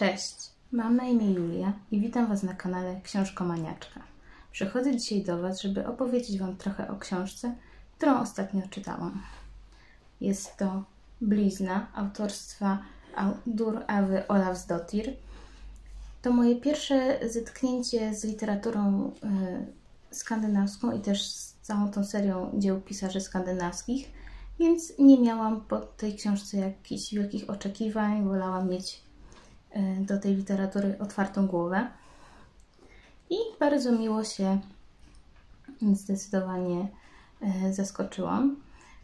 Cześć, mam na imię Julia i witam Was na kanale Książkomaniaczka. Przychodzę dzisiaj do Was, żeby opowiedzieć Wam trochę o książce, którą ostatnio czytałam. Jest to Blizna autorstwa Auður Ewy Ólafsdóttir. To moje pierwsze zetknięcie z literaturą skandynawską i też z całą tą serią dzieł pisarzy skandynawskich, więc nie miałam po tej książce jakichś wielkich oczekiwań. Wolałam mieć do tej literatury otwartą głowę i bardzo miło się zdecydowanie zaskoczyłam.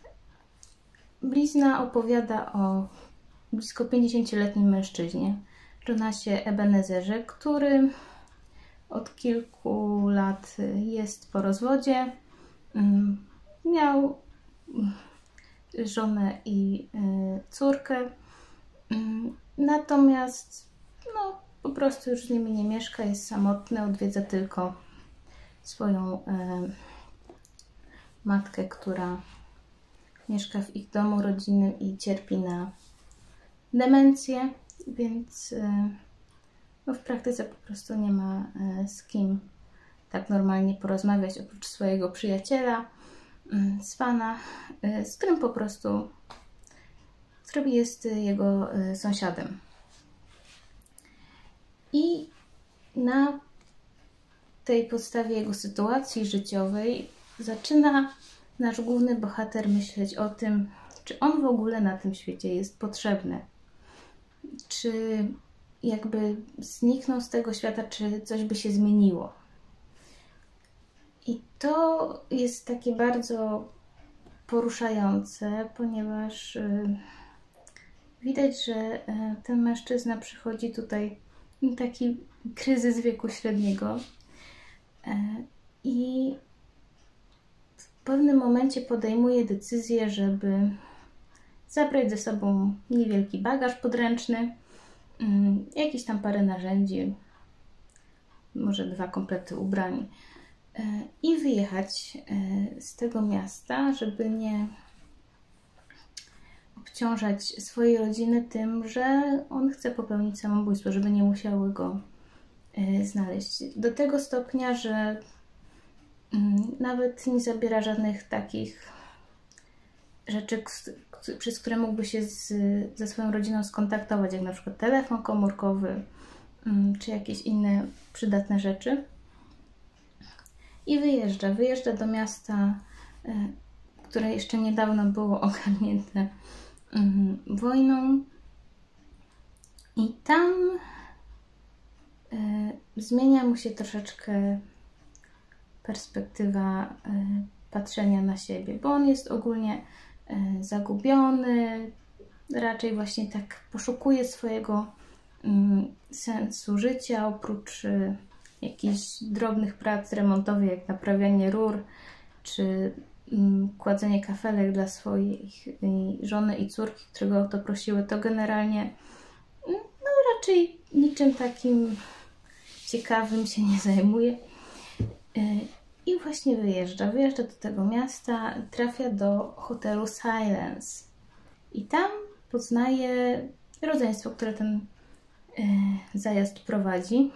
Blizna opowiada o blisko 50-letnim mężczyźnie, Jonasie Ebenezerze, który od kilku lat jest po rozwodzie. Miał żonę i córkę, natomiast po prostu już z nimi nie mieszka, jest samotny, odwiedza tylko swoją matkę, która mieszka w ich domu rodzinnym i cierpi na demencję, więc w praktyce po prostu nie ma z kim tak normalnie porozmawiać oprócz swojego przyjaciela, Svana, z którym po prostu, który jest jego sąsiadem. I na tej podstawie jego sytuacji życiowej zaczyna nasz główny bohater myśleć o tym, czy on w ogóle na tym świecie jest potrzebny. Czy jakby zniknął z tego świata, czy coś by się zmieniło. I to jest takie bardzo poruszające, ponieważ widać, że ten mężczyzna przychodzi tutaj taki kryzys wieku średniego i w pewnym momencie podejmuje decyzję, żeby zabrać ze sobą niewielki bagaż podręczny, jakieś tam parę narzędzi, może 2 komplety ubrań i wyjechać z tego miasta, żeby nie obciążać swojej rodziny tym, że on chce popełnić samobójstwo, żeby nie musiały go znaleźć. Do tego stopnia, że nawet nie zabiera żadnych takich rzeczy, przez które mógłby się ze swoją rodziną skontaktować, jak na przykład telefon komórkowy, czy jakieś inne przydatne rzeczy. I wyjeżdża do miasta, które jeszcze niedawno było ogarnięte wojną. I tam zmienia mu się troszeczkę perspektywa patrzenia na siebie, bo on jest ogólnie zagubiony, raczej właśnie tak poszukuje swojego sensu życia, oprócz jakichś drobnych prac remontowych, jak naprawianie rur, czy kładzenie kafelek dla swojej żony i córki, które go o to prosiły, to generalnie raczej niczym takim ciekawym się nie zajmuje. I właśnie wyjeżdża do tego miasta, trafia do hotelu Silence i tam poznaje rodzeństwo, które ten zajazd prowadzi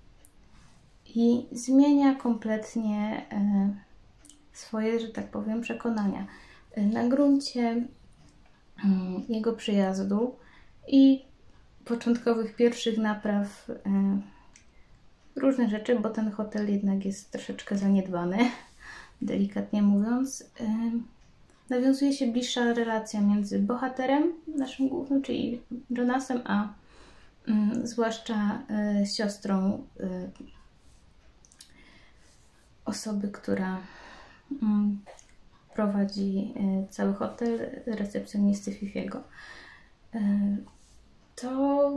i zmienia kompletnie swoje, że tak powiem, przekonania. Na gruncie jego przyjazdu i początkowych pierwszych napraw różne rzeczy, bo ten hotel jednak jest troszeczkę zaniedbany, delikatnie mówiąc. Nawiązuje się bliższa relacja między bohaterem, naszym głównym, czyli Jonasem, a zwłaszcza siostrą osoby, która prowadzi cały hotel, recepcjonisty Fifiego. To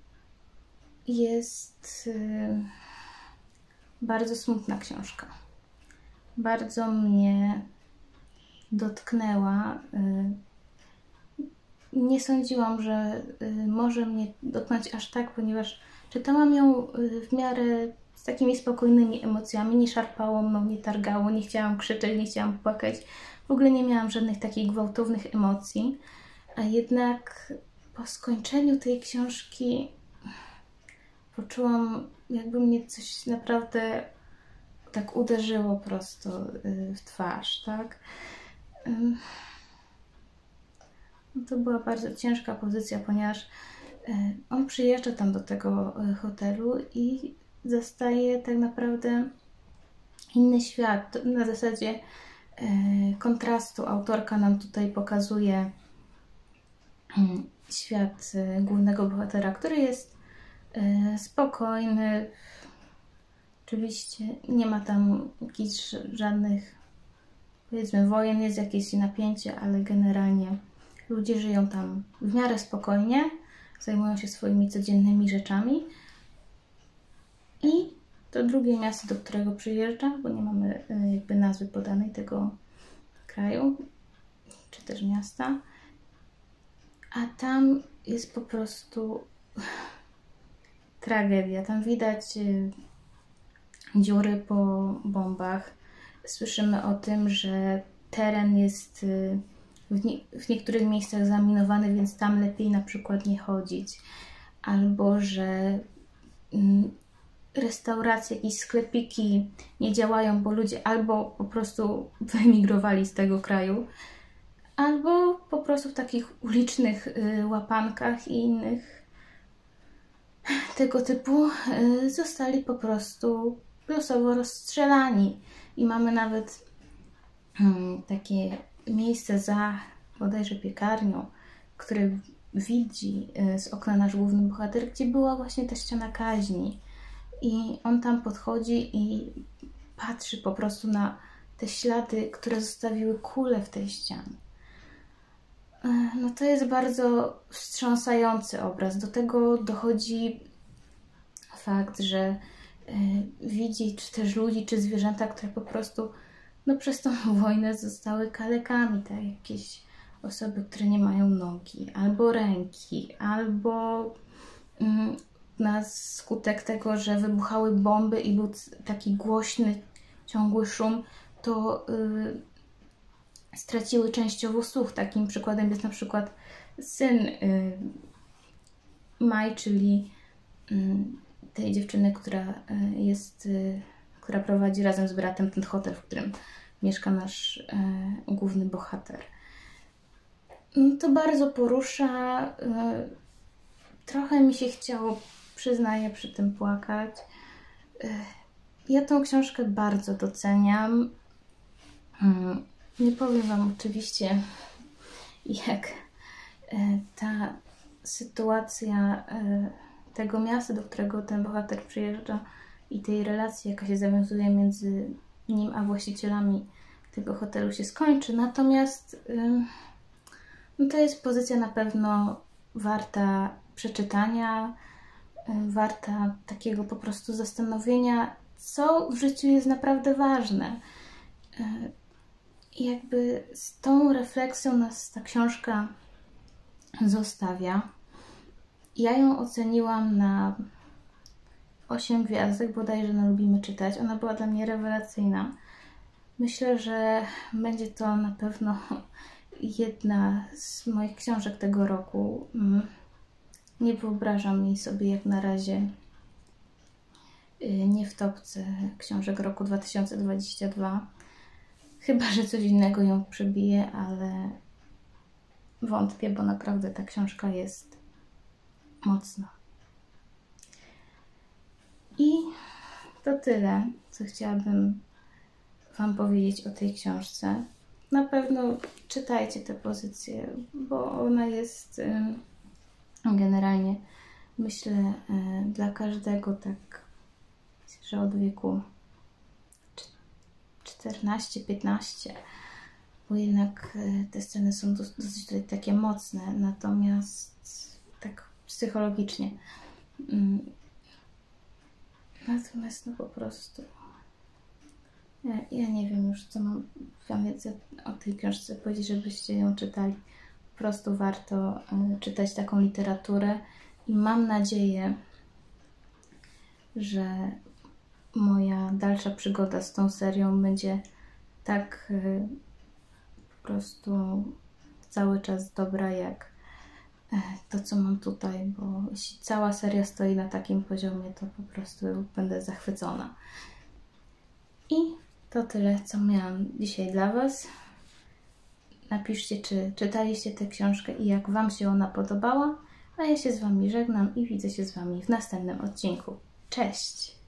jest bardzo smutna książka. Bardzo mnie dotknęła. Nie sądziłam, że może mnie dotknąć aż tak, ponieważ czytałam ją w miarę z takimi spokojnymi emocjami. Nie szarpało mną, nie targało, nie chciałam krzyczeć, nie chciałam płakać. W ogóle nie miałam żadnych takich gwałtownych emocji. A jednak po skończeniu tej książki poczułam, jakby mnie coś naprawdę tak uderzyło prosto w twarz, tak? To była bardzo ciężka pozycja, ponieważ on przyjeżdża tam do tego hotelu i zastaje tak naprawdę inny świat. Na zasadzie kontrastu autorka nam tutaj pokazuje świat głównego bohatera, który jest spokojny. Oczywiście nie ma tam jakichś żadnych, powiedzmy, wojen, jest jakieś napięcie, ale generalnie ludzie żyją tam w miarę spokojnie, zajmują się swoimi codziennymi rzeczami. I to drugie miasto, do którego przyjeżdża, bo nie mamy jakby nazwy podanej tego kraju, czy też miasta, a tam jest po prostu tragedia. Tam widać dziury po bombach. Słyszymy o tym, że teren jest w niektórych miejscach zaminowany, więc tam lepiej na przykład nie chodzić. Albo że restauracje, jakieś sklepiki nie działają, bo ludzie albo po prostu wyemigrowali z tego kraju, albo po prostu w takich ulicznych łapankach i innych tego typu zostali po prostu losowo rozstrzelani. I mamy nawet takie miejsce za bodajże piekarnią, które widzi z okna nasz główny bohater, gdzie była właśnie ta ściana kaźni. I on tam podchodzi i patrzy po prostu na te ślady, które zostawiły kule w tej ścianie. No to jest bardzo wstrząsający obraz. Do tego dochodzi fakt, że widzi czy też ludzi, czy zwierzęta, które po prostu przez tą wojnę zostały kalekami, tak? Jakieś osoby, które nie mają nogi, albo ręki, albo na skutek tego, że wybuchały bomby i był taki głośny, ciągły szum, to straciły częściowo słuch. Takim przykładem jest na przykład syn Mai, czyli tej dziewczyny, która prowadzi razem z bratem ten hotel, w którym mieszka nasz główny bohater. To bardzo porusza. Trochę mi się chciało, przyznaję, przy tym płakać. Ja tą książkę bardzo doceniam. Nie powiem Wam oczywiście, jak ta sytuacja tego miasta, do którego ten bohater przyjeżdża, i tej relacji, jaka się zawiązuje między nim a właścicielami tego hotelu, się skończy. Natomiast to jest pozycja na pewno warta przeczytania, warta takiego po prostu zastanowienia, co w życiu jest naprawdę ważne. I jakby z tą refleksją nas ta książka zostawia. Ja ją oceniłam na 8 gwiazdek, bodajże na Lubimy Czytać. Ona była dla mnie rewelacyjna. Myślę, że będzie to na pewno jedna z moich książek tego roku. Nie wyobrażam jej sobie jak na razie nie w topce książek roku 2022. Chyba że coś innego ją przebije, ale wątpię, bo naprawdę ta książka jest mocna. I to tyle, co chciałabym Wam powiedzieć o tej książce. Na pewno czytajcie tę pozycję, bo ona jest generalnie, myślę, dla każdego, tak, że od wieku 14-15, bo jednak te sceny są dosyć tutaj takie mocne, natomiast tak psychologicznie. Natomiast po prostu ja nie wiem już, co mam Wam więcej o tej książce powiedzieć, żebyście ją czytali. Po prostu warto czytać taką literaturę i mam nadzieję, że moja dalsza przygoda z tą serią będzie tak po prostu cały czas dobra, jak to, co mam tutaj, bo jeśli cała seria stoi na takim poziomie, to po prostu będę zachwycona. I to tyle, co miałam dzisiaj dla Was. Napiszcie, czy czytaliście tę książkę i jak Wam się ona podobała, a ja się z Wami żegnam i widzę się z Wami w następnym odcinku. Cześć!